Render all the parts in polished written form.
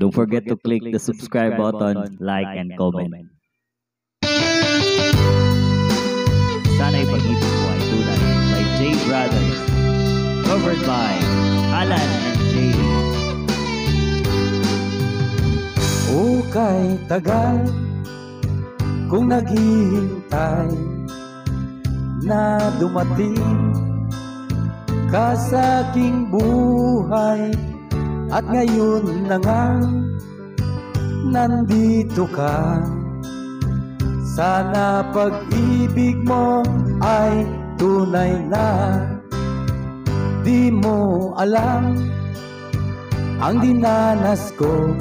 Don't forget to click the subscribe button, like, and comment. Sana'y pag-ibig mo ay tunay by J Brothers. Covered by Alan and Jay. O kay tagal kung naghihintay na dumating ka sa aking buhay, at ngayon na nga nandito ka. Sana pag-ibig mo ay tunay na. Di mo alam ang dinanas ko.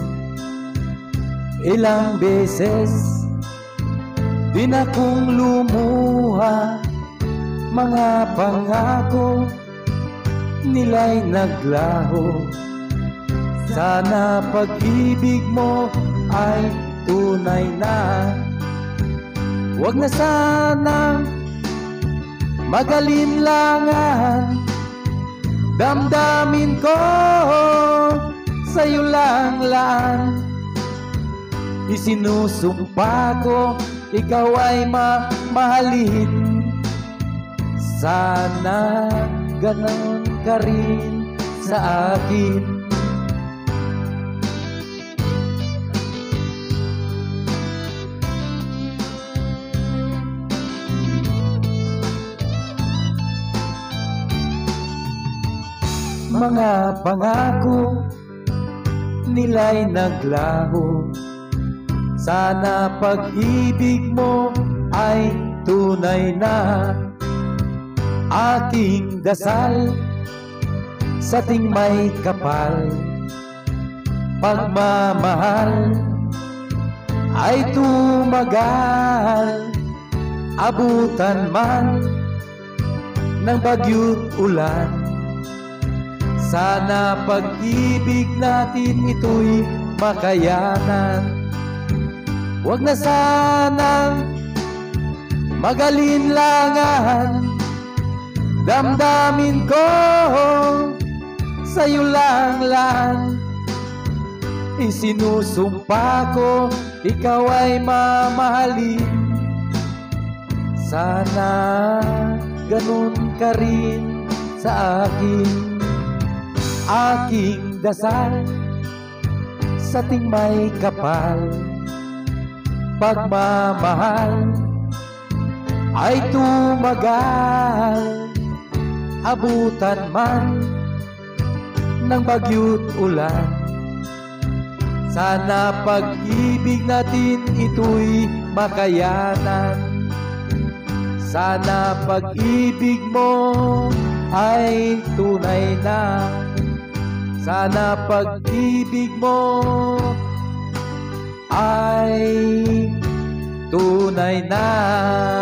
Ilang beses din akong lumuha, mga pangako nila'y naglaho. Sana pag-ibig mo ay tunay na. Huwag na sanang magalinlangan, damdamin ko sa'yo lang. Isinusumpa ko ikaw ay mamahalin. Sana ganon ka rin sa akin. Mga pangako nila'y naglaho. Sana pag-ibig mo ay tunay na. Aking dasal sa ting may kapal, pagmamahal ay tumagal. Abutan man ng bagyu't ulan, sana pag-ibig natin ito'y makayanan. Huwag na sanang magalinlangan, damdamin ko sa'yo lang. Isinusumpa ko ikaw ay mamahalin. Sana ganun ka rin sa akin. Aking dasal sa ting may kapal, pagmamahal ay tumagal. Abutan man ng bagyu't ulan, sana pag-ibig natin ito'y makayanan. Sana pag-ibig mo ay tunay na. Sana pag-ibig mo ay tunay na.